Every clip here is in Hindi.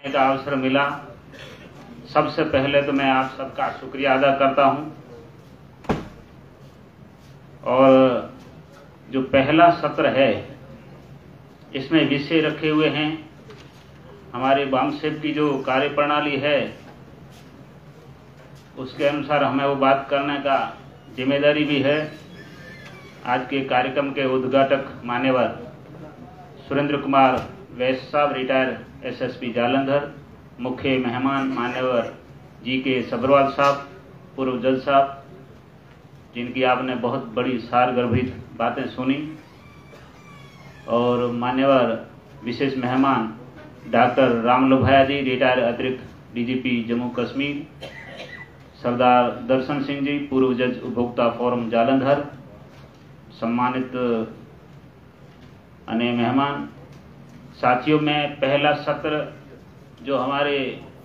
का अवसर मिला। सबसे पहले तो मैं आप सबका शुक्रिया अदा करता हूं। और जो पहला सत्र है इसमें विषय रखे हुए हैं हमारे बामसेब की जो कार्य प्रणाली है उसके अनुसार हमें वो बात करने का जिम्मेदारी भी है। आज के कार्यक्रम के उद्घाटक मान्यवर सुरेंद्र कुमार वैश्य साहब रिटायर एसएसपी जालंधर, मुख्य मेहमान मान्यवर जी.के. सब्रवाल साहब, पूर्व जज साहब, जिनकी आपने बहुत बड़ी सारगर्भित बातें सुनी, और मान्यवर विशेष मेहमान डॉक्टर राम लोभाया जी, रिटायर अतिरिक्त डीजीपी जम्मू कश्मीर, सरदार दर्शन सिंह जी, पूर्व जज उपभोक्ता फोरम जालंधर, सम्मानित अन्य मेहमान साथियों, में पहला सत्र जो हमारे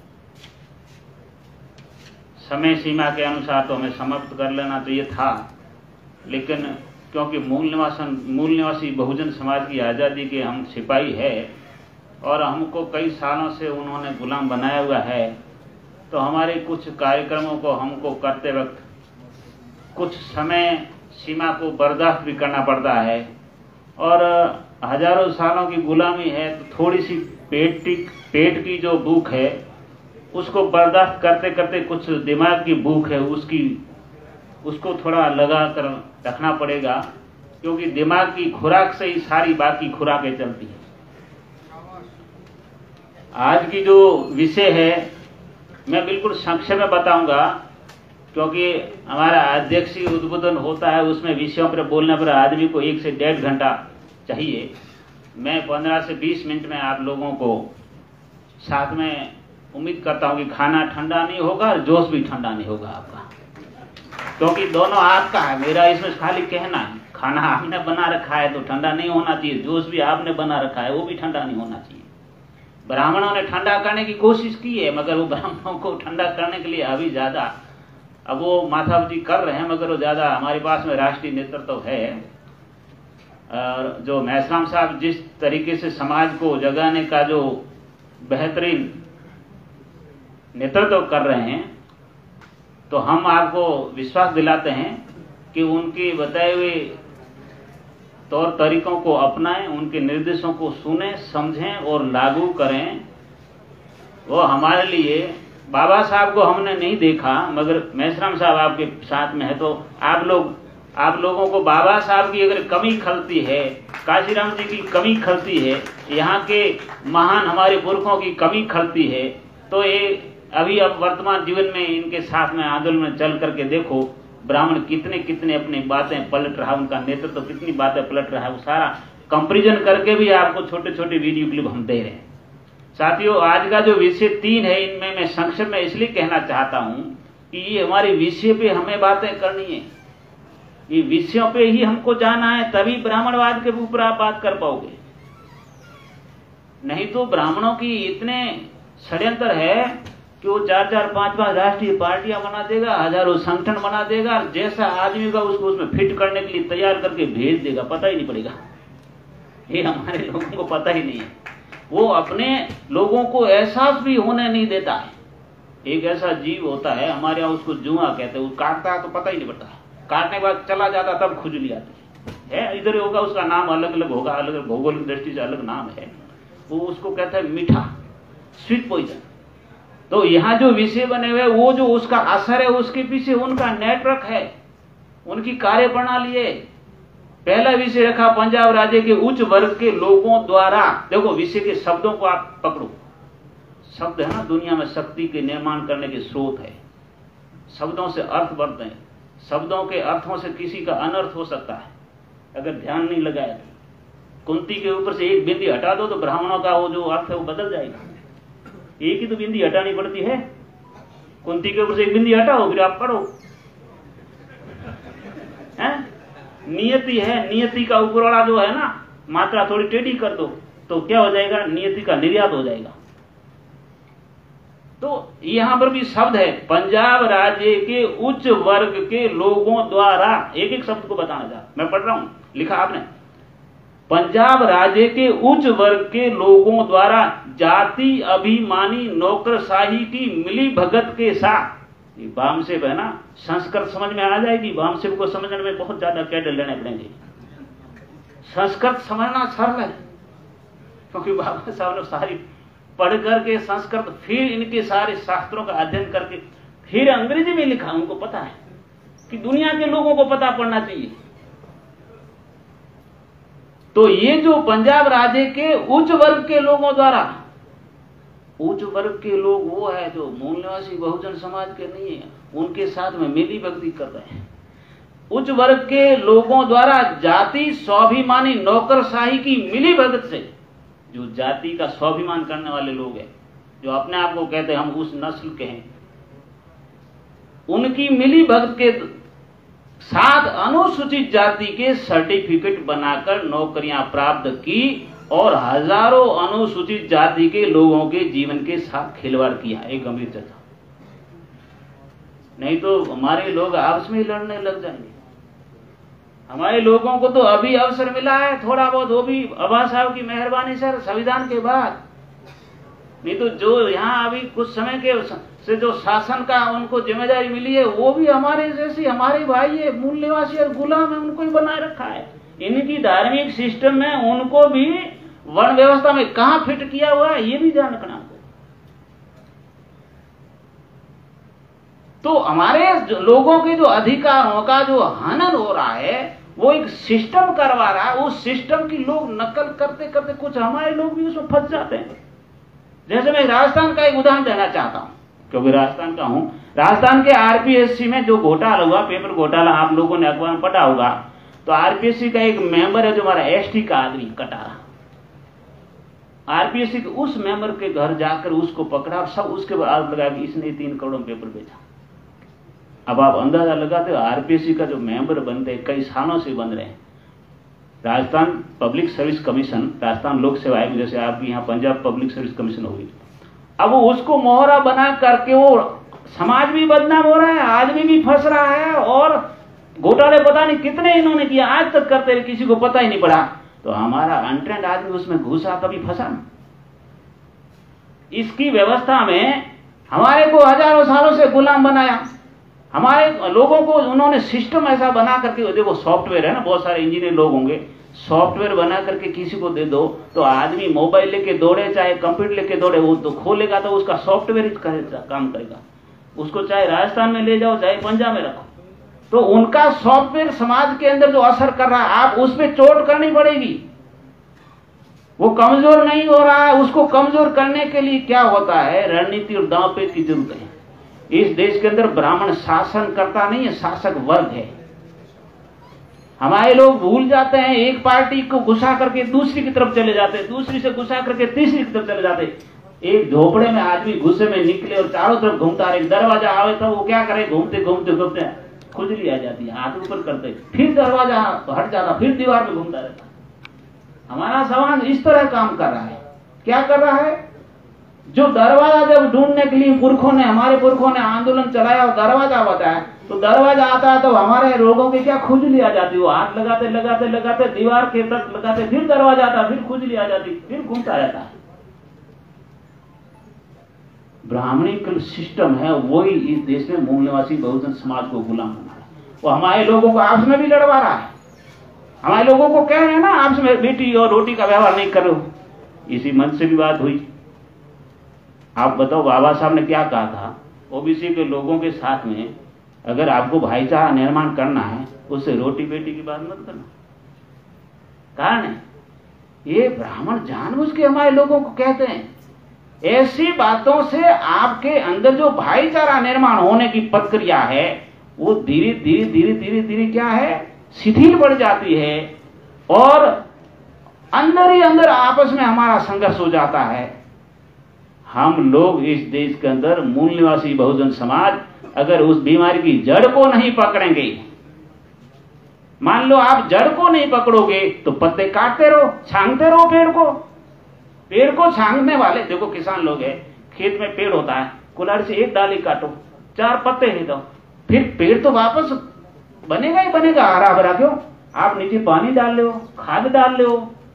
समय सीमा के अनुसार तो हमें समाप्त कर लेना चाहिए था, लेकिन क्योंकि मूल निवासी बहुजन समाज की आज़ादी के हम सिपाही है और हमको कई सालों से उन्होंने गुलाम बनाया हुआ है, तो हमारे कुछ कार्यक्रमों को हमको करते वक्त कुछ समय सीमा को बर्दाश्त भी करना पड़ता है। और हजारों सालों की गुलामी है तो थोड़ी सी पेट की जो भूख है उसको बर्दाश्त करते करते कुछ दिमाग की भूख है उसको थोड़ा लगा कर रखना पड़ेगा, क्योंकि दिमाग की खुराक से ही सारी बाकी खुराकें चलती हैं। आज की जो विषय है मैं बिल्कुल संक्षेप में बताऊंगा, क्योंकि हमारा अध्यक्षीय उद्बोधन होता है, उसमें विषयों पर बोलने पर आदमी को 1 से 1.5 घंटा चाहिए। मैं 15 से 20 मिनट में आप लोगों को साथ में उम्मीद करता हूं कि खाना ठंडा नहीं होगा और जोश भी ठंडा नहीं होगा आपका, क्योंकि दोनों आपका है, मेरा इसमें खाली कहना है। खाना आपने बना रखा है तो ठंडा नहीं होना चाहिए, जोश भी आपने बना रखा है वो भी ठंडा नहीं होना चाहिए। ब्राह्मणों ने ठंडा करने की कोशिश की है, मगर वो ब्राह्मणों को ठंडा करने के लिए अभी ज्यादा अब वो माथापच्ची कर रहे हैं, मगर वो ज्यादा हमारे पास में राष्ट्रीय नेतृत्व है। और जो मेहसराम साहब जिस तरीके से समाज को जगाने का जो बेहतरीन नेतृत्व कर रहे हैं, तो हम आपको विश्वास दिलाते हैं कि उनके बताए हुए तौर तरीकों को अपनाएं, उनके निर्देशों को सुने, समझें और लागू करें। वो हमारे लिए बाबा साहब को हमने नहीं देखा, मगर मेहसराम साहब आपके साथ में है, तो आप लोगों को बाबा साहब की अगर कमी खलती है, काशीराम जी की कमी खलती है, यहाँ के महान हमारे पुरखों की कमी खलती है, तो ये अभी अब वर्तमान जीवन में इनके साथ में आंदोलन में चल करके देखो ब्राह्मण कितने अपनी बातें पलट रहा है, उनका नेतृत्व कितनी बातें पलट रहा है, वो सारा कंपेरिजन करके भी आपको छोटे छोटे वीडियो क्लिप हम दे रहे हैं। साथियों, आज का जो विषय 3 है, इनमें मैं संक्षेप में इसलिए कहना चाहता हूं कि ये हमारे विषय पे हमें बातें करनी है, ये विषयों पे ही हमको जाना है, तभी ब्राह्मणवाद के ऊपर आप बात कर पाओगे। नहीं तो ब्राह्मणों की इतने षड्यंत्र है कि वो 4-4, 5-5 राष्ट्रीय पार्टियां बना देगा, हजारों संगठन बना देगा, जैसा आदमी का उसको उसमें फिट करने के लिए तैयार करके भेज देगा, पता ही नहीं पड़ेगा। ये हमारे लोगों को पता ही नहीं है, वो अपने लोगों को एहसास भी होने नहीं देता है। एक ऐसा जीव होता है हमारे यहाँ, उसको जुआ कहते हैं, वो काटता है तो पता ही नहीं पड़ता, काटने के बाद चला जाता तब खुजली आती है। इधर होगा उसका नाम अलग अलग होगा, अलग भौगोलिक दृष्टि से अलग नाम है, वो उसको कहता है मीठा, स्वीट पॉइजन। तो यहाँ जो विषय बने हुए वो जो उसका असर है, उसके पीछे उनका नेटवर्क है, उनकी कार्य प्रणाली है। पहला विषय रखा पंजाब राज्य के उच्च वर्ग के लोगों द्वारा। देखो विषय के शब्दों को आप पकड़ो, शब्द है ना दुनिया में शक्ति के निर्माण करने के स्रोत है, शब्दों से अर्थ बढ़ते हैं, शब्दों के अर्थों से किसी का अनर्थ हो सकता है अगर ध्यान नहीं लगाया तो। कुंती के ऊपर से एक बिंदी हटा दो तो ब्राह्मणों का वो जो अर्थ है वो बदल जाएगा। एक ही तो बिंदी हटानी पड़ती है, कुंती के ऊपर से एक बिंदी हटाओ फिर आप पढ़ो। नियति है, नियति का ऊपर वाला जो है ना मात्रा थोड़ी टेढ़ी कर दो तो क्या हो जाएगा, नियति का निर्यात हो जाएगा। तो यहां पर भी शब्द है, पंजाब राज्य के उच्च वर्ग के लोगों द्वारा, एक एक शब्द को बताना चाह, मैं पढ़ रहा हूं, लिखा आपने, पंजाब राज्य के उच्च वर्ग के लोगों द्वारा जाति अभिमानी नौकरशाही की मिली भगत के साथ, ये वामसेव है ना, संस्कृत समझ में आ जाएगी। वामसेव को समझने में बहुत ज्यादा कैडर लेने पड़ेंगे। संस्कृत समझना सरल है, क्योंकि बाबा साहब ने सारी पढ़ करके संस्कृत, फिर इनके सारे शास्त्रों का अध्ययन करके फिर अंग्रेजी में लिखा। उनको पता है कि दुनिया के लोगों को पता पड़ना चाहिए। तो ये जो पंजाब राज्य के उच्च वर्ग के लोगों द्वारा, उच्च वर्ग के लोग वो है जो मूल निवासी बहुजन समाज के नहीं है, उनके साथ में मिली भक्ति कर रहे हैं। उच्च वर्ग के लोगों द्वारा जाति स्वाभिमानी नौकरशाही की मिली भगत से, जो जाति का स्वाभिमान करने वाले लोग हैं, जो अपने आप को कहते हैं हम उस नस्ल के हैं, उनकी मिली भगत के साथ अनुसूचित जाति के सर्टिफिकेट बनाकर नौकरियां प्राप्त की और हजारों अनुसूचित जाति के लोगों के जीवन के साथ खिलवाड़ किया। एक गंभीर चर्चा, नहीं तो हमारे लोग आपस में ही लड़ने लग जाएंगे। हमारे लोगों को तो अभी अवसर मिला है थोड़ा बहुत, वो भी बाबा साहब की मेहरबानी से, संविधान के बाद। नहीं तो जो यहाँ अभी कुछ समय के से जो शासन का उनको जिम्मेदारी मिली है, वो भी हमारे जैसी, हमारे भाई है, मूल निवासी और गुलाम है, उनको ही बनाए रखा है। इनकी धार्मिक सिस्टम में उनको भी वर्ण व्यवस्था में कहां फिट किया हुआ है, ये भी ध्यान रखना। तो हमारे लोगों के जो अधिकारों का जो हनन हो रहा है, वो एक सिस्टम करवा रहा है। उस सिस्टम की लोग नकल करते करते कुछ हमारे लोग भी उसमें फंस जाते हैं। जैसे मैं राजस्थान का एक उदाहरण देना चाहता हूं, क्योंकि राजस्थान का हूं। राजस्थान के आरपीएससी में जो घोटाला हुआ, पेपर घोटाला, आप लोगों ने अखबार में पढ़ा होगा। तो आरपीएससी का एक मेंबर है जो हमारा एसटी का आदमी कटारा, आरपीएससी के उस मेंबर के घर जाकर उसको पकड़ा और सब उसके बाद आरोप लगाया कि इसने 3 करोड़ में पेपर बेचा। अब आप अंदाजा लगाते हो, आरपीएससी का जो मेंबर बनते कई सालों से बन रहे हैं। Rajasthan public service commission, Rajasthan लोक सेवा आयोग, जैसे आपकी यहाँ पंजाब पब्लिक सर्विस कमीशन होगी, अब वो उसको मोहरा बना करके वो समाज भी बदनाम हो रहा है, आदमी भी फंस रहा है, और घोटाले पता नहीं कितने इन्होंने किया, आज तक करते रहे, किसी को पता ही नहीं पड़ा। तो हमारा अनट्रेंड आदमी उसमें घुसा, कभी फंसा ना। इसकी व्यवस्था में हमारे को हजारों सालों से गुलाम बनाया। हमारे लोगों को उन्होंने सिस्टम ऐसा बना करके, देखो सॉफ्टवेयर है ना, बहुत सारे इंजीनियर लोग होंगे, सॉफ्टवेयर बना करके किसी को दे दो तो आदमी मोबाइल लेके दौड़े चाहे कंप्यूटर लेके दौड़े, वो तो खोलेगा तो उसका सॉफ्टवेयर काम करेगा। उसको चाहे राजस्थान में ले जाओ चाहे पंजाब में रखो, तो उनका सॉफ्टवेयर समाज के अंदर जो असर कर रहा है, आप उस पर चोट करनी पड़ेगी। वो कमजोर नहीं हो रहा है, उसको कमजोर करने के लिए क्या होता है, रणनीति और दांवपेच की जरूरत है। इस देश के अंदर ब्राह्मण शासन करता नहीं है, शासक वर्ग है। हमारे लोग भूल जाते हैं, एक पार्टी को घुसा करके दूसरी की तरफ चले जाते हैं, दूसरी से घुसा करके तीसरी की तरफ चले जाते हैं। एक झोपड़े में आदमी घुसे में निकले और चारों तरफ घूमता रहे, दरवाजा आवे तो वो क्या करे, घूमते घूमते घूमते खुजली आ जाती है, हाथ ऊपर करते, फिर दरवाजा हट जाता, फिर दीवार में घूमता रहता। हमारा समाज इस तरह काम कर रहा है। क्या कर रहा है, जो दरवाजा जब ढूंढने के लिए हमारे पुरखों ने आंदोलन चलाया और दरवाजा बताया, तो दरवाजा आता है तो हमारे लोगों की क्या खुजली आ जाती, वो हाथ लगाते लगाते लगाते दीवार के तक लगाते, फिर दरवाजा आता, फिर खुजली आ जाती, फिर घूमता रहता है। ब्राह्मणिक सिस्टम है, वही इस देश में मूल निवासी बहुजन समाज को गुलाम बना रहा है। वो हमारे लोगों को आपस में भी लड़वा रहा है। हमारे लोगों को कह रहे हैं ना, आपस में बेटी और रोटी का व्यवहार नहीं करो। इसी मन से भी बात हुई। आप बताओ, बाबा साहब ने क्या कहा था, ओबीसी के लोगों के साथ में अगर आपको भाईचारा निर्माण करना है, उससे रोटी बेटी की बात मत करना। कारण है, ये ब्राह्मण जानबूझ के हमारे लोगों को कहते हैं। ऐसी बातों से आपके अंदर जो भाईचारा निर्माण होने की प्रक्रिया है, वो धीरे धीरे धीरे धीरे धीरे क्या है, शिथिल पड़ जाती है, और अंदर ही अंदर आपस में हमारा संघर्ष हो जाता है। हम लोग इस देश के अंदर मूल निवासी बहुजन समाज अगर उस बीमारी की जड़ को नहीं पकड़ेंगे, मान लो आप जड़ को नहीं पकड़ोगे तो पत्ते काटते रहो, छांगते रहो पेड़ को छांगने वाले, देखो किसान लोग हैं, खेत में पेड़ होता है, कुल्हाड़ी से एक डाली काटो, 4 पत्ते नहीं दो, फिर पेड़ तो वापस बनेगा ही बनेगा, हरा भरा। क्यों? आप नीचे पानी डाल ले हो, खाद डाल ले हो,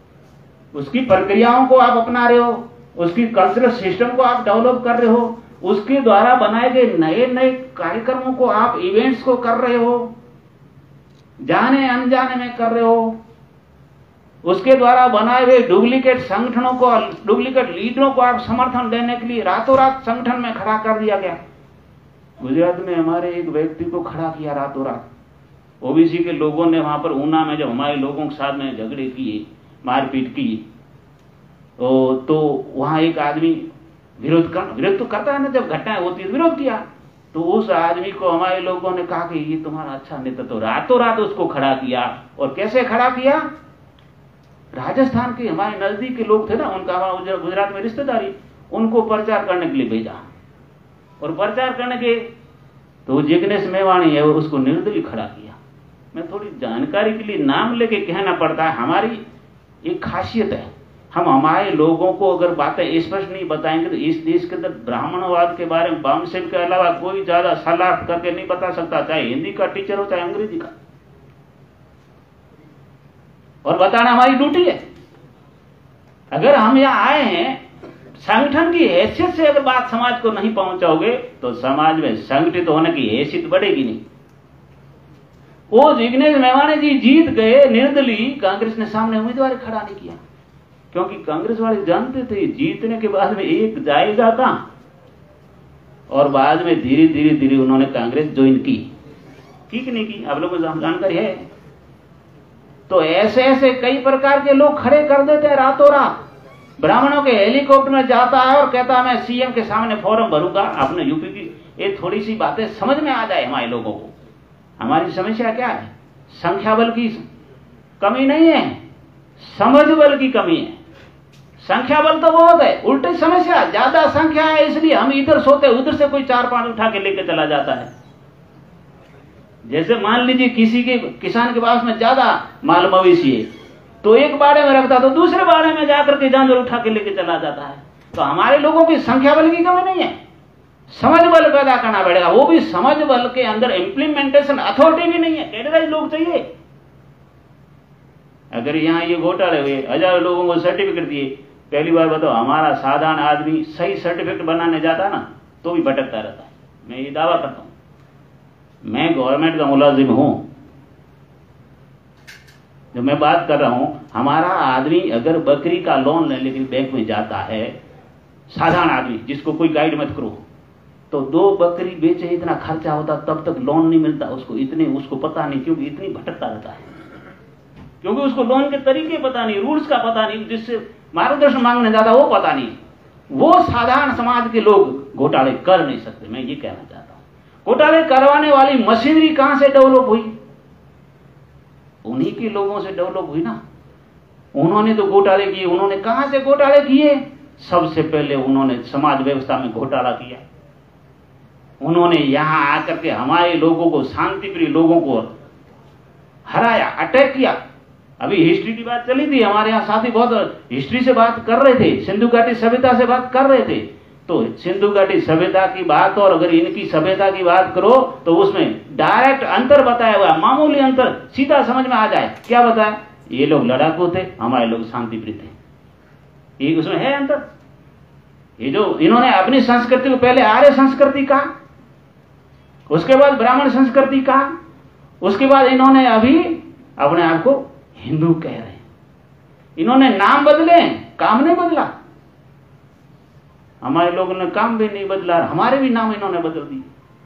उसकी प्रक्रियाओं को आप अपना रहे हो, उसकी कल्चरल सिस्टम को आप डेवलप कर रहे हो, उसके द्वारा बनाए गए नए नए कार्यक्रमों को आप इवेंट्स को कर रहे हो, जाने अनजाने में कर रहे हो, उसके द्वारा बनाए हुए डुप्लीकेट संगठनों को, डुप्लीकेट लीडरों को आप समर्थन देने के लिए रातों रात संगठन में खड़ा कर दिया गया। गुजरात में हमारे एक व्यक्ति को खड़ा किया रातों रात, ओबीसी के लोगों ने वहां पर ऊना में जब हमारे लोगों के साथ में झगड़े किए, मारपीट की, तो वहां एक आदमी विरोध तो करता है ना, जब घटनाएं होती है विरोध किया, तो उस आदमी को हमारे लोगों ने कहा कि ये तुम्हारा अच्छा नेता, तो रातों रात उसको खड़ा किया। और कैसे खड़ा किया? राजस्थान के हमारे नजदीक के लोग थे ना, उनका हमारा गुजरात में रिश्तेदारी, उनको प्रचार करने के लिए भेजा, और प्रचार करने के तो जिग्नेश मेवाणी है उसको निर्दलीय खड़ा किया। मैं थोड़ी जानकारी के लिए नाम लेके कहना पड़ता है, हमारी एक खासियत है, हम हमारे लोगों को अगर बातें स्पष्ट नहीं बताएंगे तो इस देश के अंदर ब्राह्मणवाद के बारे में बामसेन के अलावा कोई ज्यादा सलाह करके नहीं बता सकता, चाहे हिंदी का टीचर हो चाहे अंग्रेजी का, और बताना हमारी ड्यूटी है। अगर हम यहाँ आए हैं संगठन की हैसियत से अगर बात समाज को नहीं पहुंचाओगे तो समाज में संगठित होने की हैसियत बढ़ेगी नहीं। वो जिग्नेश मेवाणी जी जीत गए निर्दलीय, कांग्रेस ने सामने उम्मीदवार खड़ा नहीं किया, क्योंकि कांग्रेस वाले जानते थे जीतने के बाद में एक जाएगा कहां, और बाद में धीरे धीरे धीरे उन्होंने कांग्रेस ज्वाइन की कि नहीं की, आप लोगों को जानकारी है। तो ऐसे ऐसे कई प्रकार के लोग खड़े कर देते हैं रातों रात। ब्राह्मणों के हेलीकॉप्टर में जाता है और कहता है मैं सीएम के सामने फॉर्म भरूंगा। आपने यूपी की ये थोड़ी सी बातें समझ में आ जाए हमारे लोगों को। हमारी समस्या क्या है? संख्या बल की कमी नहीं है, समझ बल की कमी है। संख्या बल तो बहुत है, उल्टी समस्या ज्यादा संख्या है, इसलिए हम इधर सोते उधर से कोई 4-5 उठा के लेके चला जाता है। जैसे मान लीजिए किसी के किसान के पास में ज्यादा माल मवेशी है, तो एक बाड़े में रखता तो दूसरे बाड़े में जाकर के जानवर उठा के लेके चला जाता है। तो हमारे लोगों की संख्या बल की कमी नहीं है, समझ बल पैदा करना पड़ेगा। वो भी समझ बल के अंदर इम्प्लीमेंटेशन अथॉरिटी भी नहीं है, कैडराइज लोग चाहिए। अगर यहाँ ये घोटाले हुए, 1000 लोगों को सर्टिफिकेट दिए, पहली बार बताओ हमारा साधारण आदमी सही सर्टिफिकेट बनाने जाता ना तो भी भटकता रहता है। मैं ये दावा करता हूं, मैं गवर्नमेंट का मुलाजिम हूं, जब मैं बात कर रहा हूं, हमारा आदमी अगर बकरी का लोन ले लेकर बैंक में जाता है, साधारण आदमी जिसको कोई गाइड मत करो, तो 2 बकरी बेचे इतना खर्चा होता, तब तक लोन नहीं मिलता उसको, इतने उसको पता नहीं, क्योंकि इतनी भटकता रहता है, क्योंकि उसको लोन के तरीके पता नहीं, रूल्स का पता नहीं, जिससे मार्गदर्शन मांगने जाता वो पता नहीं। वो साधारण समाज के लोग घोटाले कर नहीं सकते। मैं ये कहना चाहता हूं, घोटाले करवाने वाली मशीनरी कहां से डेवलप हुई? उन्हीं के लोगों से डेवलप हुई ना। उन्होंने तो घोटाले किए। उन्होंने कहां से घोटाले किए? सबसे पहले उन्होंने समाज व्यवस्था में घोटाला किया। उन्होंने यहां आकर के हमारे लोगों को, शांति प्रिय लोगों को हराया, अटैक किया। अभी हिस्ट्री की बात चली थी, हमारे यहाँ साथी बहुत हिस्ट्री से बात कर रहे थे, सिंधु घाटी सभ्यता से बात कर रहे थे। तो सिंधु घाटी सभ्यता की बात और अगर इनकी सभ्यता की बात करो तो उसमें डायरेक्ट अंतर बताया हुआ, मामूली अंतर सीधा समझ में आ जाए। क्या बताया? ये लोग लड़ाकू थे, हमारे लोग शांति प्रिय थे। ये उसमें है अंतर। ये जो इन्होंने अपनी संस्कृति को पहले आर्य संस्कृति कहा, उसके बाद ब्राह्मण संस्कृति कहा, उसके बाद इन्होंने अभी अपने आप को हिंदू कह रहे हैं। इन्होंने नाम बदले, काम नहीं बदला। हमारे लोगों ने काम भी नहीं बदला, हमारे भी नाम इन्होंने बदल दिए।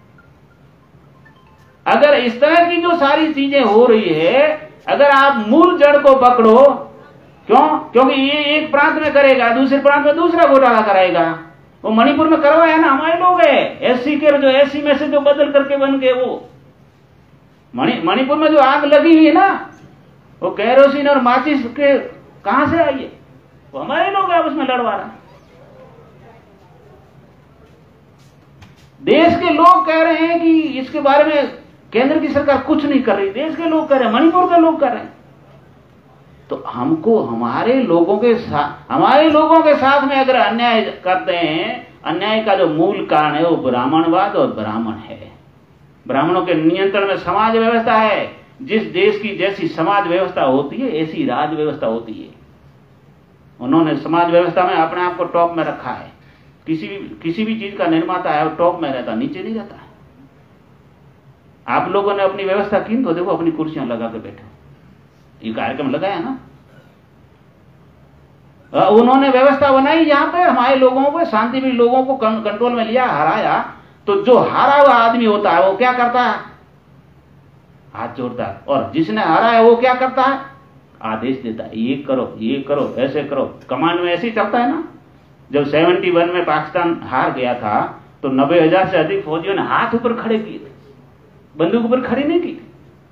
अगर इस तरह की जो सारी चीजें हो रही है, अगर आप मूल जड़ को पकड़ो, क्यों? क्योंकि ये एक प्रांत में करेगा, दूसरे प्रांत में दूसरा घोटाला कराएगा। वो मणिपुर में करवाया ना, हमारे लोग है एससी के, जो एससी में से जो बदल करके बन गए, वो मणिपुर में जो आग लगी हुई है ना, वो कैरोसिन और माचिस के कहां से आई है? वो हमारे लोग आपस में लड़वा रहा है। देश के लोग कह रहे हैं कि इसके बारे में केंद्र की सरकार कुछ नहीं कर रही, देश के लोग कह रहे हैं, मणिपुर के लोग कर रहे हैं। तो हमको हमारे लोगों के साथ में अगर अन्याय करते हैं, अन्याय का जो मूल कारण है वो ब्राह्मणवाद और ब्राह्मण है। ब्राह्मणों के नियंत्रण में समाज व्यवस्था है। जिस देश की जैसी समाज व्यवस्था होती है ऐसी राज व्यवस्था होती है। उन्होंने समाज व्यवस्था में अपने आप को टॉप में रखा है। किसी भी चीज का निर्माता है वो टॉप में रहता, नीचे नहीं रहता है। आप लोगों ने अपनी व्यवस्था की तो देखो, अपनी कुर्सियां लगा के बैठे, ये कार्यक्रम लगाया ना, उन्होंने व्यवस्था बनाई यहाँ पे, हमारे लोगों को शांति भी लोगों को कंट्रोल में लिया, हराया। तो जो हारा हुआ आदमी होता है वो क्या करता है? हाथ जोड़ता है। और जिसने हारा है वो क्या करता है? आदेश देता है, ये करो, ऐसे करो। कमांड में ऐसे ही चलता है ना। जब 71 में पाकिस्तान हार गया था तो 90,000 से अधिक फौजियों ने हाथ ऊपर खड़े किए थे, बंदूक ऊपर खड़ी नहीं की।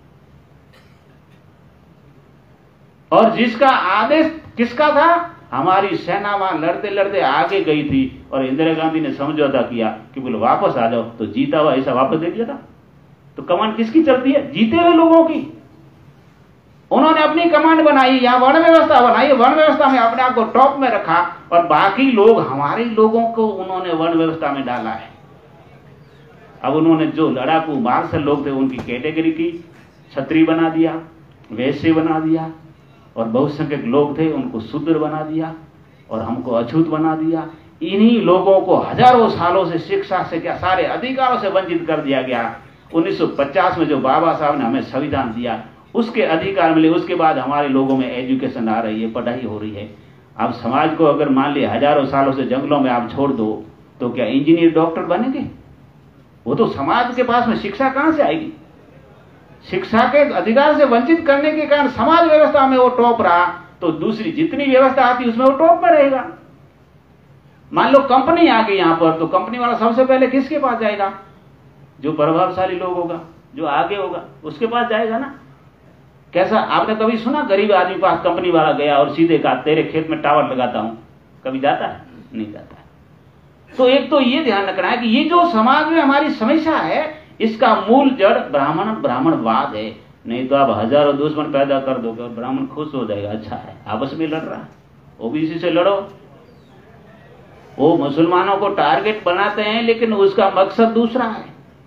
और जिसका आदेश किसका था? हमारी सेना वहां लड़ते लड़ते आगे गई थी और इंदिरा गांधी ने समझौता किया कि बोले वापस आ जाओ, तो जीता हुआ ऐसा वापस दे दिया था। तो कमांड किसकी चलती है? जीते हुए लोगों की। उन्होंने अपनी कमांड बनाई, यहां वर्ण व्यवस्था बनाई, वर्ण व्यवस्था में अपने आप को टॉप में रखा और बाकी लोग, हमारे लोगों को उन्होंने वर्ण व्यवस्था में डाला है। अब उन्होंने जो लड़ाकू मार्शल लोग थे उनकी कैटेगरी की छत्री बना दिया, वैश्य बना दिया, और बहुसंख्यक लोग थे उनको शूद्र बना दिया और हमको अछूत बना दिया। इन्हीं लोगों को हजारों सालों से शिक्षा से क्या सारे अधिकारों से वंचित कर दिया गया। 1950 में जो बाबा साहब ने हमें संविधान दिया उसके अधिकार मिले, उसके बाद हमारे लोगों में एजुकेशन आ रही है, पढ़ाई हो रही है। अब समाज को अगर मान लिया हजारों सालों से जंगलों में आप छोड़ दो तो क्या इंजीनियर डॉक्टर बनेंगे? वो तो समाज के पास में शिक्षा कहां से आएगी? शिक्षा के अधिकार से वंचित करने के कारण समाज व्यवस्था में वो टॉप रहा, तो दूसरी जितनी व्यवस्था आती उसमें वो टॉप पर रहेगा। मान लो कंपनी आ गई यहां पर, तो कंपनी वाला सबसे पहले किसके पास जाएगा? जो प्रभावशाली लोग होगा, जो आगे होगा, उसके पास जाएगा ना। कैसा आपने कभी सुना गरीब आदमी पास कंपनी वाला गया और सीधे कहा तेरे खेत में टावर लगाता हूं? कभी जाता है? नहीं जाता है। तो एक तो ये ध्यान रखना है कि ये जो समाज में हमारी समस्या है इसका मूल जड़ ब्राह्मणवाद है। नहीं तो आप हजारों दुश्मन पैदा कर दोगे और ब्राह्मण खुश हो जाएगा, अच्छा है आपस में लड़ रहा है, ओबीसी से लड़ो। वो मुसलमानों को टारगेट बनाते हैं लेकिन उसका मकसद दूसरा है।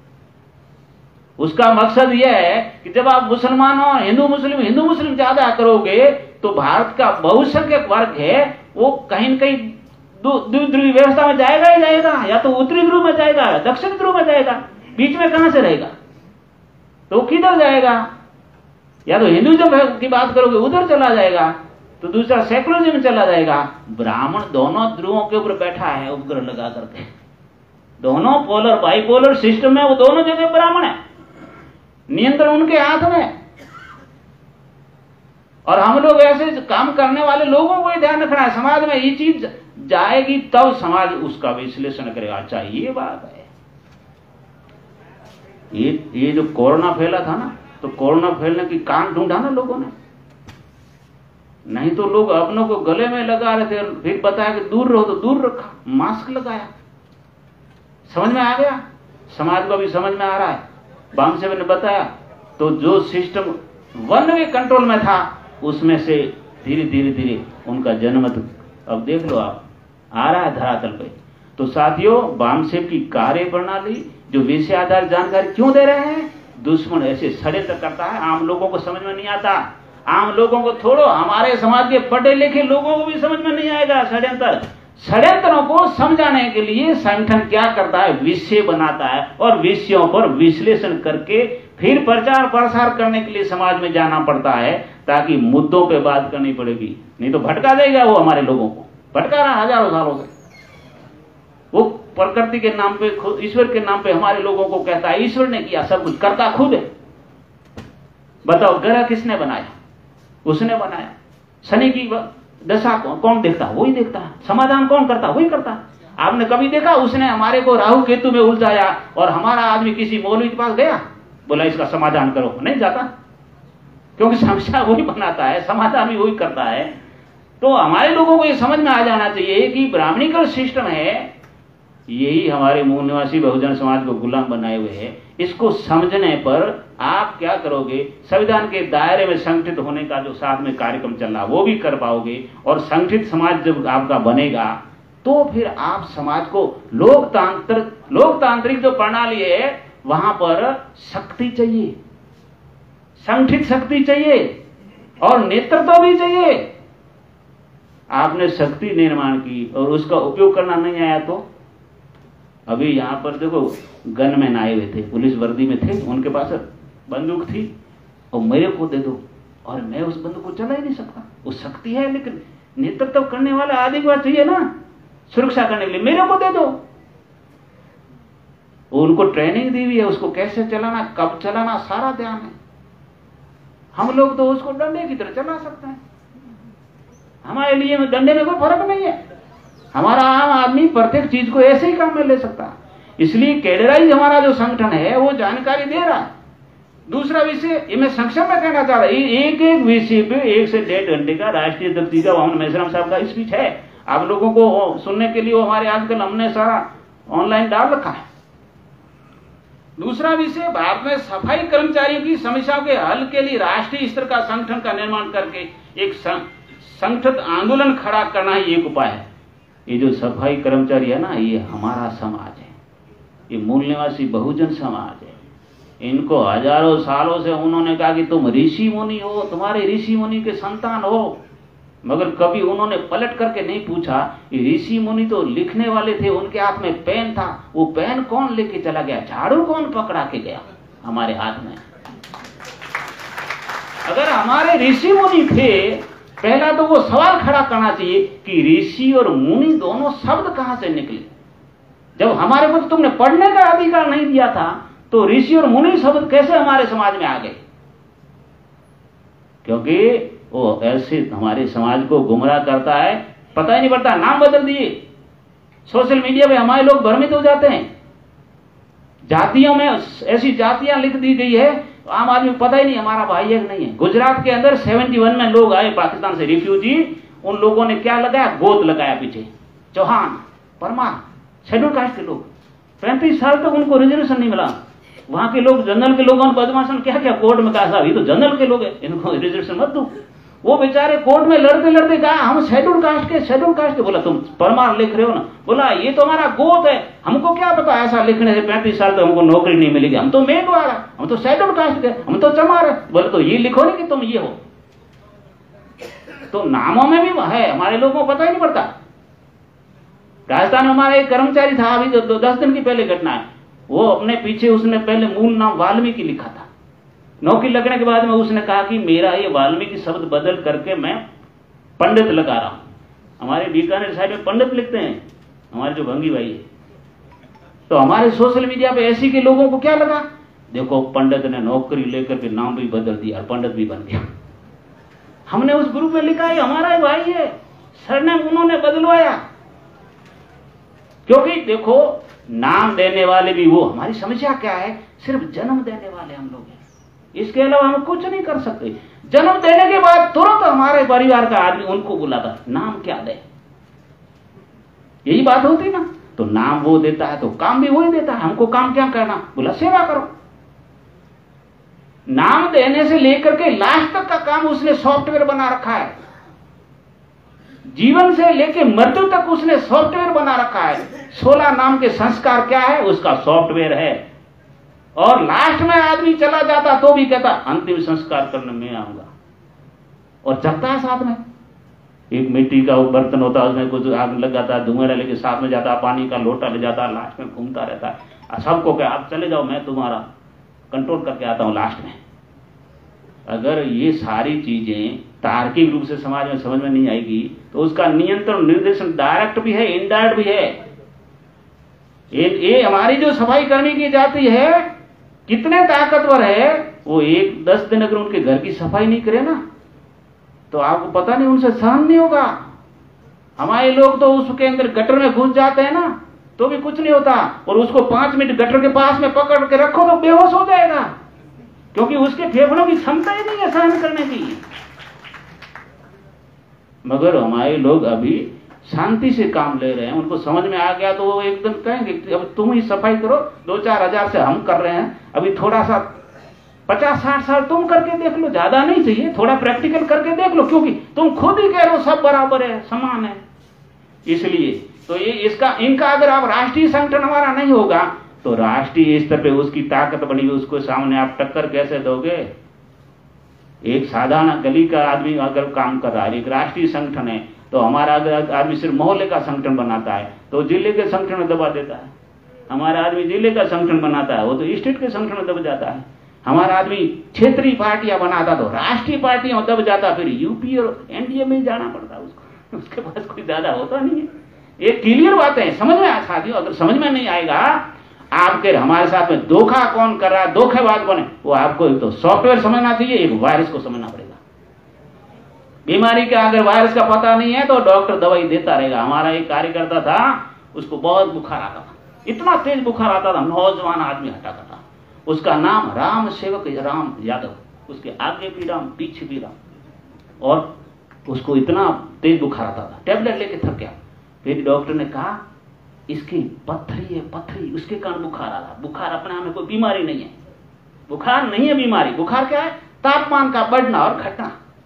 उसका मकसद यह है कि जब आप मुसलमानों हिंदू मुस्लिम ज्यादा करोगे तो भारत का बहुसंख्यक वर्ग है वो कहीं न कहीं द्विध्रुवी व्यवस्था में जाएगा ही जाएगा, या तो उत्तरी ध्रुव में जाएगा, दक्षिण ध्रुव में जाएगा, बीच में कहां से रहेगा? तो किधर जाएगा? या तो हिंदुइज्म की बात करोगे उधर चला जाएगा, तो दूसरा सेकुलरिज्म में चला जाएगा। ब्राह्मण दोनों ध्रुवों के ऊपर बैठा है उपग्रह लगा करके, दोनों पोलर बाइपोलर सिस्टम में वो दोनों जगह ब्राह्मण है, नियंत्रण उनके हाथ में। और हम लोग ऐसे काम करने वाले लोगों को ही ध्यान रखना है। समाज में ये चीज जाएगी तब समाज उसका विश्लेषण करेगा, अच्छा ये बात है। ये जो कोरोना फैला था ना, तो कोरोना फैलने की कारण ढूंढा ना लोगों ने। नहीं तो लोग अपनों को गले में लगा रहे थे, फिर बताया कि दूर रहो तो दूर रखा, मास्क लगाया। समझ में आ गया, समाज को भी समझ में आ रहा है। बामसेव ने बताया तो जो सिस्टम वन वे कंट्रोल में था उसमें से धीरे धीरे उनका जनमत अब देख लो आप आ रहा है धरातल पे। तो साथियों, बामसेव की कार्य प्रणाली जो विषय आधारित जानकारी क्यों दे रहे हैं? दुश्मन ऐसे षड्यंत्र करता है, आम लोगों को समझ में नहीं आता। आम लोगों को छोड़ो, हमारे समाज के पढ़े लिखे लोगों को भी समझ में नहीं आएगा षड्यंत्रों को समझाने के लिए संगठन क्या करता है? विषय बनाता है और विषयों पर विश्लेषण करके फिर प्रचार प्रसार करने के लिए समाज में जाना पड़ता है, ताकि मुद्दों पे बात करनी पड़ेगी। नहीं तो भटका देगा वो हमारे लोगों को, भटका रहा हजारों सालों से। वो प्रकृति के नाम पे, खुद ईश्वर के नाम पे हमारे लोगों को कहता है ईश्वर ने किया, सब कुछ करता खुद है। बताओ ग्रह किसने बनाया? उसने बनाया। शनि की दशा कौन देखता? वही देखता है। समाधान कौन करता? वही करता। आपने कभी देखा उसने हमारे को राहु केतु में उलझाया और हमारा आदमी किसी मौलवी के पास गया, बोला इसका समाधान करो? नहीं जाता, क्योंकि समस्या वही बनाता है, समाधान भी वही करता है। तो हमारे लोगों को ये समझ में आ जाना चाहिए कि ब्राह्मणिकल सिस्टम है, यही हमारे मूल निवासी बहुजन समाज को गुलाम बनाए हुए है। इसको समझने पर आप क्या करोगे? संविधान के दायरे में संगठित होने का जो साथ में कार्यक्रम चल रहा वो भी कर पाओगे। और संगठित समाज जब आपका बनेगा तो फिर आप समाज को लोकतांत्रिक जो प्रणाली है वहां पर शक्ति चाहिए, संगठित शक्ति चाहिए और नेतृत्व भी चाहिए। आपने शक्ति निर्माण की और उसका उपयोग करना नहीं आया तो अभी यहाँ पर देखो गनमैन आए हुए थे, पुलिस वर्दी में थे, उनके पास बंदूक थी और मेरे को दे दो और मैं उस बंदूक को चला ही नहीं सकता। वो शक्ति है लेकिन नेतृत्व करने वाला आदमी को चाहिए ना सुरक्षा करने के लिए, मेरे को दे दो। उनको ट्रेनिंग दी हुई है, उसको कैसे चलाना कब चलाना सारा ध्यान है। हम लोग तो उसको डंडे की तरह चला सकते हैं, हमारे लिए डंडे में कोई फर्क नहीं है। हमारा आम आदमी प्रत्येक चीज को ऐसे ही काम में ले सकता है। इसलिए कैडराइज हमारा जो संगठन है वो जानकारी दे रहा है। दूसरा विषय ये मैं संक्षेप में कहना चाह रहा हूं, एक एक विषय पे 1 से 1.5 घंटे का राष्ट्रीय अध्यक्ष का मोहन मेश्राम साहब का स्पीच है। आप लोगों को सुनने के लिए वो हमारे आजकल हमने सारा ऑनलाइन डाल रखा है। दूसरा विषय, भारत में सफाई कर्मचारियों की समस्याओं के हल के लिए राष्ट्रीय स्तर का संगठन का निर्माण करके एक संगठित आंदोलन खड़ा करना ही एक उपाय है। ये जो सफाई कर्मचारी है ना, ये हमारा समाज है, ये मूल निवासी बहुजन समाज है। इनको हजारों सालों से उन्होंने कहा कि तुम ऋषि मुनि हो, तुम्हारे ऋषि मुनि के संतान हो, मगर कभी उन्होंने पलट करके नहीं पूछा कि ऋषि मुनि तो लिखने वाले थे, उनके हाथ में पेन था, वो पेन कौन लेके चला गया, झाड़ू कौन पकड़ा के गया हमारे हाथ में। अगर हमारे ऋषि मुनि थे, पहला तो वो सवाल खड़ा करना चाहिए कि ऋषि और मुनि दोनों शब्द कहां से निकले। जब हमारे को तुमने पढ़ने का अधिकार नहीं दिया था तो ऋषि और मुनि शब्द कैसे हमारे समाज में आ गए? क्योंकि वो ऐसे हमारे समाज को गुमराह करता है, पता ही नहीं पड़ता, नाम बदल दिए। सोशल मीडिया पे हमारे लोग भ्रमित हो जाते हैं, जातियों में ऐसी जातियां लिख दी गई है, आम आदमी को पता ही नहीं हमारा भाई है कि नहीं है। गुजरात के अंदर 71 में लोग आए पाकिस्तान से रिफ्यूजी, उन लोगों ने क्या लगाया, गोद लगाया पीछे, चौहान, परमार, शेड्यूल कास्ट के लोग। 35 साल तक उनको रिजर्वेशन नहीं मिला। वहां के लोग, जनरल के लोगों ने बदमाशन क्या क्या कोर्ट में कहा, साहब ये तो जनरल के लोग हैं, इनको रिजर्वेशन मत दो। वो बेचारे कोर्ट में लड़ते लड़ते कहा हम शेड्यूल कास्ट के। बोला तुम परमार लिख रहे हो ना, बोला ये तो हमारा गोद है, हमको क्या पता ऐसा लिखने से 35 साल तक हमको नौकरी नहीं मिलेगी, हम तो मेघवाला, हम तो शेड्यूल कास्ट के, हम तो चमार है। बोले तो ये लिखो नहीं कि तुम ये हो। तो नामों में भी है, हमारे लोगों को पता ही नहीं पड़ता। राजस्थान में हमारा एक कर्मचारी था, अभी 10 दिन की पहले घटना है, वो अपने पीछे उसने पहले मूल नाम वाल्मीकि लिखा था। नौकरी लगने के बाद में उसने कहा कि मेरा ये वाल्मीकि शब्द बदल करके मैं पंडित लगा रहा हूं। हमारे बीकानेर साइड में पंडित लिखते हैं, हमारे जो भंगी भाई है। तो हमारे सोशल मीडिया पे ऐसी के लोगों को क्या लगा, देखो पंडित ने नौकरी लेकर के नाम भी बदल दिया और पंडित भी बन गया। हमने उस ग्रुप में लिखा है हमारा ही भाई है, सरनेम उन्होंने बदलवाया। क्योंकि देखो नाम देने वाले भी वो, हमारी समस्या क्या है, सिर्फ जन्म देने वाले हम लोग हैं, इसके अलावा हम कुछ नहीं कर सकते। जन्म देने के बाद तुरंत हमारे परिवार का आदमी उनको बुलाता, नाम क्या दे, यही बात होती ना। तो नाम वो देता है तो काम भी वही देता है, हमको काम क्या करना, बोला सेवा करो। नाम देने से लेकर के लास्ट तक का काम उसने सॉफ्टवेयर बना रखा है, जीवन से लेकर मृत्यु तक उसने सॉफ्टवेयर बना रखा है। 16 नाम के संस्कार क्या है, उसका सॉफ्टवेयर है। और लास्ट में आदमी चला जाता तो भी कहता अंतिम संस्कार करने में आऊंगा, और जगता है साथ में। एक मिट्टी का बर्तन होता है, उसमें कुछ आग लग जाता है, धुआं लेके साथ में जाता, पानी का लोटा ले जाता, लास्ट में घूमता रहता है। सबको क्या आप चले जाओ, मैं तुम्हारा कंट्रोल करके आता हूं लास्ट में। अगर ये सारी चीजें तार्किक रूप से समाज में समझ में नहीं आएगी तो उसका नियंत्रण निर्देशन डायरेक्ट भी है, इनडायरेक्ट भी है। ये हमारी जो सफाई कर्मी की जाती है कितने ताकतवर है, वो 10 दिन अगर उनके घर की सफाई नहीं करे ना तो आपको पता नहीं उनसे सहन नहीं होगा। हमारे लोग तो उसके अंदर गटर में घुस जाते हैं ना तो भी कुछ नहीं होता, और उसको 5 मिनट गटर के पास में पकड़ के रखो तो बेहोश हो जाएगा, क्योंकि उसके फेफड़ों की क्षमता ही नहीं है सहन करने की। मगर हमारे लोग अभी शांति से काम ले रहे हैं, उनको समझ में आ गया तो वो एकदम कहेंगे अब तुम ही सफाई करो, 2-4 हजार से हम कर रहे हैं, अभी थोड़ा सा 50-60 साल तुम करके देख लो, ज्यादा नहीं चाहिए, थोड़ा प्रैक्टिकल करके देख लो, क्योंकि तुम खुद ही कह रहे हो सब बराबर है, समान है। इसलिए तो ये इनका अगर आप राष्ट्रीय संगठन हमारा नहीं होगा तो राष्ट्रीय स्तर पे उसकी ताकत बनी, उसको सामने आप टक्कर कैसे दोगे? एक साधारण गली का आदमी अगर काम कर रहा है, एक राष्ट्रीय संगठन है, तो हमारा अगर आदमी सिर्फ मोहल्ले का संगठन बनाता है तो जिले के संगठन में दबा देता है। हमारा आदमी जिले का संगठन बनाता है वो तो स्टेट के संगठन में दब जाता है। हमारा आदमी क्षेत्रीय पार्टियां बनाता तो राष्ट्रीय पार्टियों में दब जाता, फिर यूपी और एनडीए में जाना पड़ता उसको, उसके पास कोई ज्यादा होता नहीं है। ये क्लियर बातें हैं, समझ में आ साथियों। अगर समझ में नहीं आएगा आपके हमारे साथ में धोखा कौन कर रहा है, धोखेबाज कौन है, वो आपको एक तो सॉफ्टवेयर समझना चाहिए, एक वायरस को समझना पड़ेगा। बीमारी का अगर वायरस का पता नहीं है तो डॉक्टर दवाई देता रहेगा। हमारा एक कार्यकर्ता था, उसको बहुत बुखार आता था, इतना तेज बुखार आता था, नौजवान आदमी हटाता था। उसका नाम राम सेवक राम यादव, उसके आगे भी राम पीछे भी राम, और उसको इतना तेज बुखार आता था, टेबलेट लेके थक गया। फिर डॉक्टर ने कहा इसकी पथरी है, पथरी, उसके कारण बुखार आ रहा। बुखार अपने आप में कोई बीमारी नहीं है, बुखार नहीं है बीमारी। बुखार क्या है? तापमान का बढ़ना और घटना।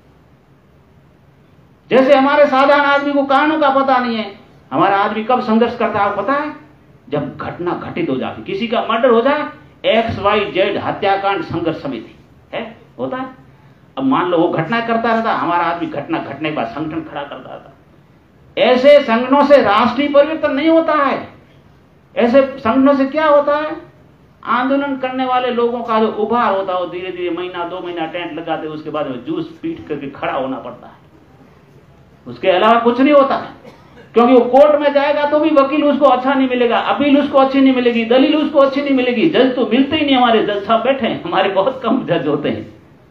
जैसे हमारे साधारण आदमी को कारणों का पता नहीं है, हमारा आदमी कब संघर्ष करता है पता है? जब घटना घटित हो जाती, किसी का मर्डर हो जाए, XYZ हत्याकांड संघर्ष समिति है, होता है। अब मान लो वो घटना करता रहता, हमारा आदमी घटना घटने के बाद संगठन खड़ा करता रहता। ऐसे संगठनों से राष्ट्रीय परिवर्तन नहीं होता है। ऐसे संगठनों से क्या होता है? आंदोलन करने वाले लोगों का जो उभार होता है वो धीरे धीरे महीना 2 महीना टेंट लगाते, उसके बाद में जूस पीट करके खड़ा होना पड़ता है। उसके अलावा कुछ नहीं होता है, क्योंकि वो कोर्ट में जाएगा तो भी वकील उसको अच्छा नहीं मिलेगा, अपील उसको अच्छी नहीं मिलेगी, दलील उसको अच्छी नहीं मिलेगी। जज तो मिलते ही नहीं, हमारे जज साहब बैठे हैं, हमारे बहुत कम जज होते हैं।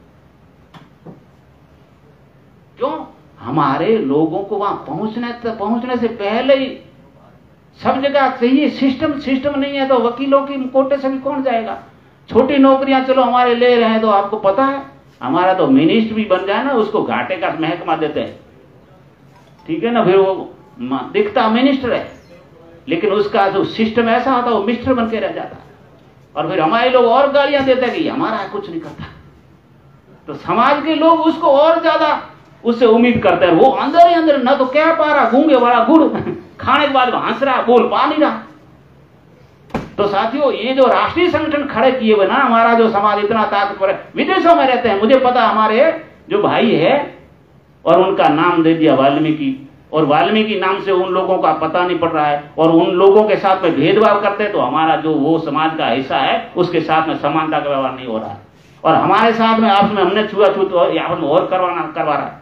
क्यों? हमारे लोगों को वहां पहुंचने से पहले ही सब जगह चाहिए सिस्टम नहीं है तो वकीलों की कोटे से भी कौन जाएगा? छोटी नौकरियां चलो हमारे ले रहे हैं, तो आपको पता है हमारा तो मिनिस्टर भी बन जाए ना, उसको घाटे का महकमा देते हैं, ठीक है ना, फिर वो दिखता मिनिस्टर है, लेकिन उसका जो सिस्टम ऐसा होता है वो मिस्टर बन के रह जाता है। और फिर हमारे लोग और गालियां देते हैं कि हमारा कुछ नहीं करता, तो समाज के लोग उसको और ज्यादा उससे उम्मीद करते हैं। वो अंदर ही अंदर ना तो कह पा रहा, गूंगे वाला गुड़ खाने के बाद हंस रहा, बोल पा नहीं रहा। तो साथियों, ये जो राष्ट्रीय संगठन खड़े किए हुए ना, हमारा जो समाज इतना ताकतवर है, विदेशों में रहते हैं, मुझे पता हमारे जो भाई है, और उनका नाम दे दिया वाल्मीकि, और वाल्मीकि नाम से उन लोगों का पता नहीं पड़ रहा है, और उन लोगों के साथ में भेदभाव करते हैं, तो हमारा जो वो समाज का हिस्सा है उसके साथ में समानता का व्यवहार नहीं हो रहा है, और हमारे साथ में आपस में हमने छुआछूत और आपस में और करवा रहा है।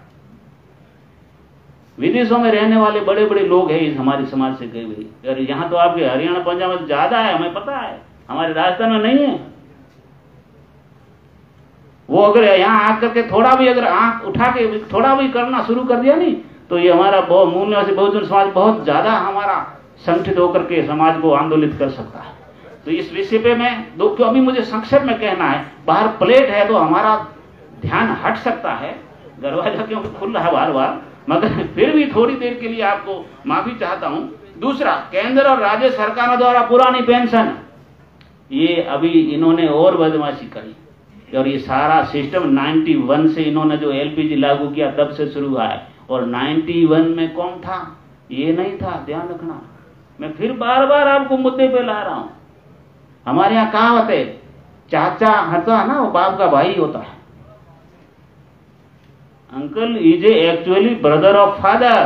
विदेशों में रहने वाले बड़े बड़े लोग हैं इस हमारे समाज से गए हुए, और यहाँ तो आपके हरियाणा पंजाब में ज्यादा है, हमें पता है, हमारे राजस्थान में नहीं है। वो अगर यहाँ आकर के थोड़ा भी अगर आंख उठा के थोड़ा भी करना शुरू कर दिया नहीं, तो ये हमारा मूल निवासी बहुजन समाज बहुत ज्यादा हमारा संगठित होकर के समाज को आंदोलित कर सकता है। तो इस विषय पे मैं क्यों अभी मुझे संक्षेप में कहना है, बाहर प्लेट है तो हमारा ध्यान हट सकता है, दरवाजा क्योंकि खुल रहा है बार बार, मगर फिर भी थोड़ी देर के लिए आपको माफी चाहता हूं। दूसरा, केंद्र और राज्य सरकारों द्वारा पुरानी पेंशन, ये अभी इन्होंने और बदमाशी करी, और ये सारा सिस्टम 91 से इन्होंने जो LPG लागू किया तब से शुरू हुआ है, और 91 में कौन था? ये नहीं था, ध्यान रखना। मैं फिर बार बार आपको मुद्दे पे ला रहा हूं। हमारे यहाँ कहावत है, चाचा हरता है ना, वो बाप का भाई होता है। Uncle is actually brother of father.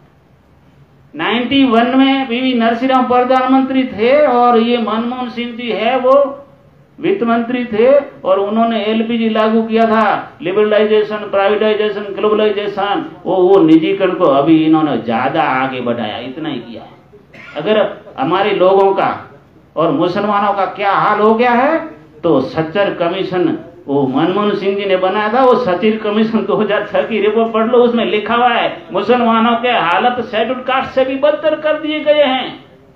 91 में पीवी नरसिंह प्रधानमंत्री थे, और ये मनमोहन सिंह जी है वो वित्त मंत्री थे, और उन्होंने LPG लागू किया था, लिबरलाइजेशन, प्राइवेटाइजेशन, ग्लोबलाइजेशन, वो निजीकरण को अभी इन्होंने ज्यादा आगे बढ़ाया, इतना ही किया है। अगर हमारे लोगों का और मुसलमानों का क्या हाल हो गया है, तो सच्चर कमीशन वो मनमोहन सिंह जी ने बनाया था, वो सचिर कमीशन 2006 की रिपोर्ट पढ़ लो, उसमें लिखा हुआ है मुसलमानों के हालत शेड्यूल कास्ट से भी बदतर कर दिए गए हैं।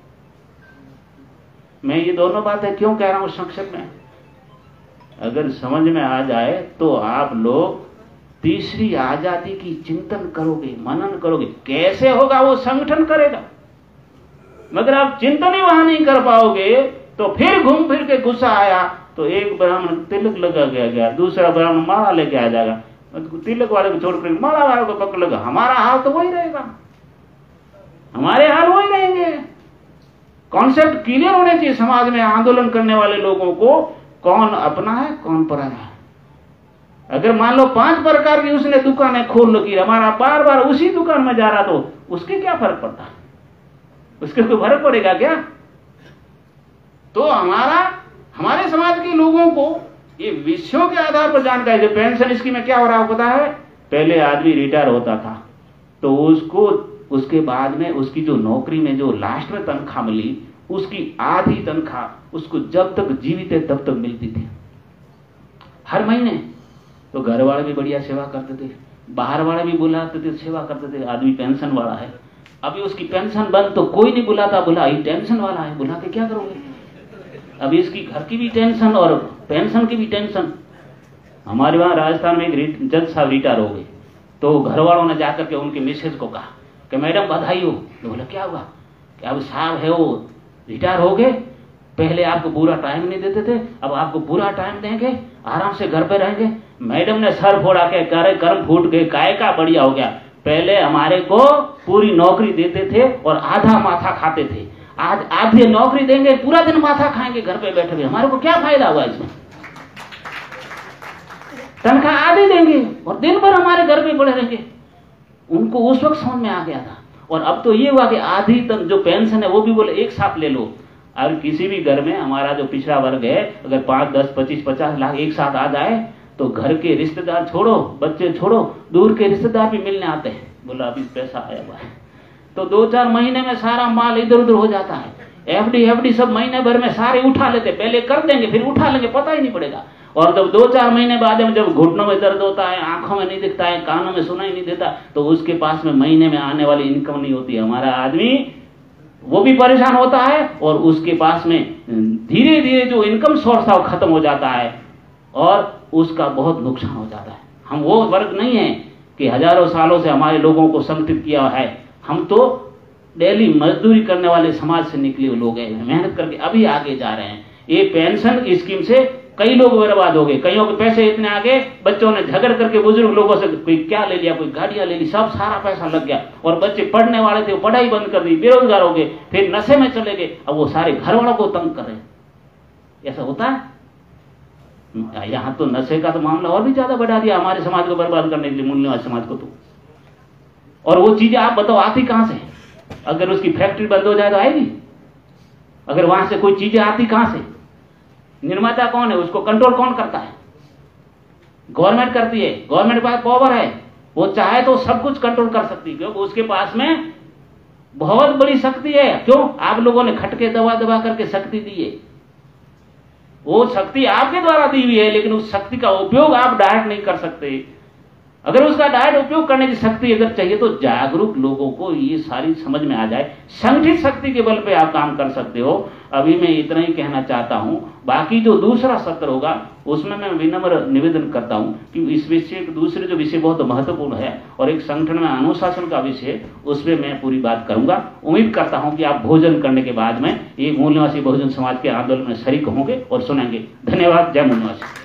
मैं ये दोनों बातें क्यों कह रहा हूं संक्षेप में, अगर समझ में आ जाए तो आप लोग तीसरी आजादी की चिंतन करोगे, मनन करोगे। कैसे होगा? वो संगठन करेगा, मगर आप चिंतन ही वहां नहीं कर पाओगे, तो फिर घूम फिर के गुस्सा आया तो एक ब्राह्मण तिलक लगा गया, दूसरा ब्राह्मण माला लेके आ जाएगा, तिलक वाले को छोड़कर माला वाले को पकड़ लेगा। हमारा हाल तो वही रहेगा, हमारे हाल वही रहेंगे। कॉन्सेप्ट क्लियर होने चाहिए समाज में आंदोलन करने वाले लोगों को, कौन अपना है कौन पराया है। अगर मान लो 5 प्रकार की उसने दुकानें खोल रखी, हमारा बार बार उसी दुकान में जा रहा, तो उसके क्या फर्क पड़ता? उसके कोई फर्क पड़ेगा क्या? तो हमारे समाज के लोगों को ये विषयों के आधार पर जानकारी। जो पेंशन स्कीम में क्या हो रहा है पता है? पहले आदमी रिटायर होता था तो उसको उसके बाद में उसकी जो नौकरी में जो लास्ट में तनख्वाह मिली, उसकी आधी तनख्वाह उसको जब तक जीवित है तब तक मिलती थी हर महीने। तो घर वाले भी बढ़िया सेवा करते थे, बाहर वाले भी बुलाते थे, सेवा करते थे। आदमी पेंशन वाला है, अभी उसकी पेंशन बंद तो कोई नहीं बुलाता, बोला ये टेंशन वाला है, बुला के क्या करोगे? अभी इसकी घर की भी टेंशन और पेंशन की भी टेंशन। हमारे वहां राजस्थान में एक जज साहब रिटायर हो गए, तो घर वालों ने जाकर के उनके मिसेज को कहा कि मैडम बधाई हो। तो बोला क्या हुआ? कि अब साहब है वो रिटायर हो गए, पहले आपको पूरा टाइम नहीं देते थे, अब आपको पूरा टाइम देंगे, आराम से घर पे रहेंगे। मैडम ने सर फोड़ा के करे कर्म फूट गए, काय का बढ़िया हो गया। पहले हमारे को पूरी नौकरी देते थे और आधा माथा खाते थे, आज आधी नौकरी देंगे, पूरा दिन माथा खाएंगे घर पे बैठे हुए, हमारे को क्या फायदा हुआ इसमें? तनख्वाह आधी देंगे और दिन भर हमारे घर पे पड़े रहेंगे। उनको उस वक्त समझ में आ गया था। और अब तो ये हुआ कि आधी जो पेंशन है वो भी बोले एक साथ ले लो। अगर किसी भी घर में हमारा जो पिछड़ा वर्ग है, अगर 5, 10, 25, 50 लाख एक साथ आ जाए तो घर के रिश्तेदार छोड़ो, बच्चे छोड़ो, दूर के रिश्तेदार भी मिलने आते हैं। बोला अभी पैसा आया हुआ है, तो 2-4 महीने में सारा माल इधर उधर हो जाता है। एफडी सब महीने भर में सारे उठा लेते, पहले कर देंगे फिर उठा लेंगे, पता ही नहीं पड़ेगा। और जब 2-4 महीने बाद में जब घुटनों में दर्द होता है, आंखों में नहीं दिखता है, कानों में सुनाई नहीं देता, तो उसके पास में महीने में आने वाली इनकम नहीं होती। हमारा आदमी वो भी परेशान होता है और उसके पास में धीरे धीरे जो इनकम सोर्स था वो खत्म हो जाता है और उसका बहुत नुकसान हो जाता है। हम वो वर्ग नहीं है कि हजारों सालों से हमारे लोगों को संगठित किया है। हम तो डेली मजदूरी करने वाले समाज से निकले हुए लोग हैं, मेहनत करके अभी आगे जा रहे हैं। ये पेंशन स्कीम से कई लोग बर्बाद हो गए, कईयों के पैसे इतने आगे, बच्चों ने झगड़ करके बुजुर्ग लोगों से कोई क्या ले लिया, कोई गाड़ियां ले ली, सब सारा पैसा लग गया। और बच्चे पढ़ने वाले थे वो पढ़ाई बंद कर दी, बेरोजगार हो गए, फिर नशे में चले गए। अब वो सारे घर वालों को तंग कर रहे हैं। ऐसा होता है यहाँ तो नशे का तो मामला और भी ज्यादा बढ़ा दिया हमारे समाज को बर्बाद करने के लिए, मूल्यवान समाज को। तो और वो चीजें आप बताओ आती कहां से? अगर उसकी फैक्ट्री बंद हो जाए तो आएगी? अगर वहां से कोई चीजें आती कहां से? निर्माता कौन है? उसको कंट्रोल कौन करता है? गवर्नमेंट करती है। गवर्नमेंट के पास पावर है, वो चाहे तो सब कुछ कंट्रोल कर सकती है, क्योंकि उसके पास में बहुत बड़ी शक्ति है। क्यों? आप लोगों ने खटके दबा दबा करके शक्ति दी है। वो शक्ति आपके द्वारा दी हुई है, लेकिन उस शक्ति का उपयोग आप डायरेक्ट नहीं कर सकते। अगर उसका डायरेक्ट उपयोग करने की शक्ति अगर चाहिए तो जागरूक लोगों को ये सारी समझ में आ जाए, संगठित शक्ति के बल पे आप काम कर सकते हो। अभी मैं इतना ही कहना चाहता हूं। बाकी जो दूसरा सत्र होगा उसमें मैं विनम्र निवेदन करता हूं कि इस विषय दूसरे जो विषय बहुत महत्वपूर्ण है और एक संगठन में अनुशासन का विषय, उसमें मैं पूरी बात करूंगा। उम्मीद करता हूं कि आप भोजन करने के बाद में ये मूल निवासी बहुजन समाज के आंदोलन में शरीक होंगे और सुनेंगे। धन्यवाद। जय मूल निवासी।